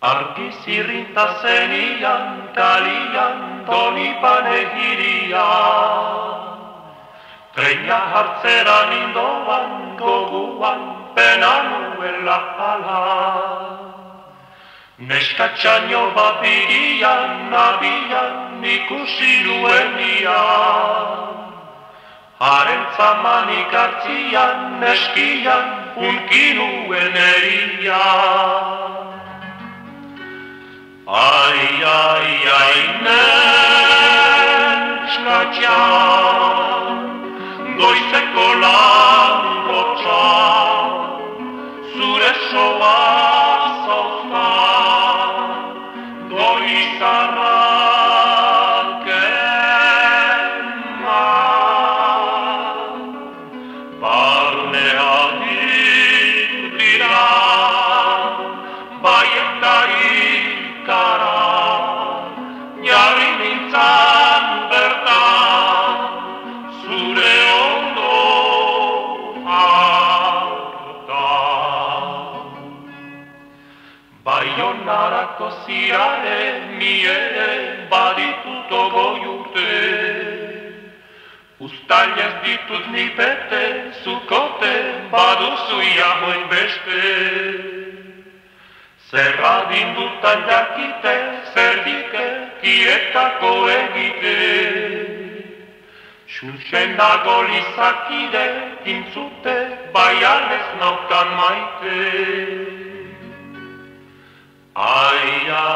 Argi zirrinta zenian, kalian, Donipane hiria. Treina hartzera nindoan, goguan, pena nuela ala. Neskatxaino bat birian, nabian, ikusi nuenian. Haren zamanik hartzian, neskian, unkinuen erian. Ai, neskatxa, goizeko lan gotxa, zure soa zauzka, goizarrak ema. Barnean dira, baieta ikara, jarri nintzan bertan, zure ondo hartan. Baionarako zirare, ni ere baditut ogoi urte, uztailez ditut ni bete, zukote baduzu iahoin beste. Zerra dindutan jakite, zer dike, kietako egite. Xuxen nago lizakide, intzute, baianez naukan maite. Ai,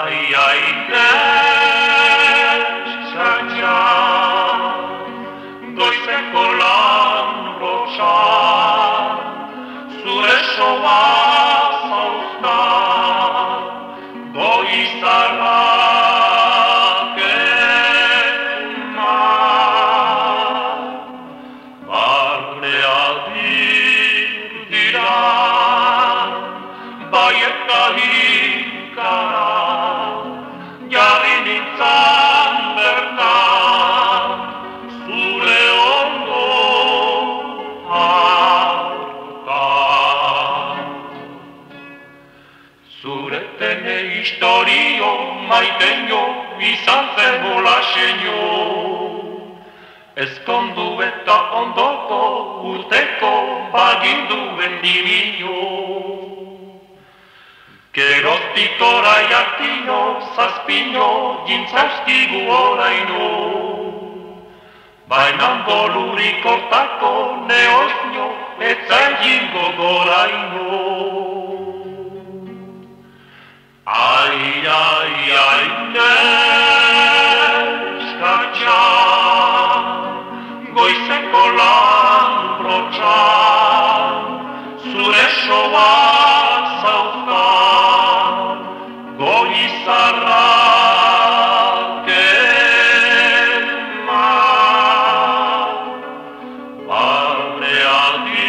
neskatxa, goizeko lan rotxa, zure soa zauzka, goizarrak ema. Barnea dira, baieta ikara, jarri nintzan bertan, zure ondo hartan. Zure tene historio, maiteño, izan zen bola xeño. Ezkondu eta ondoko urteko baginduen divino. Geroztik orai artino, zazpino, jintzauzkigu oraino. Bainan bolurik hortako neozno, etzain gogoraino. Ai, neskatxa, goizeko lan brotxa, zure soa zauzka, goizarrak ema. Barnea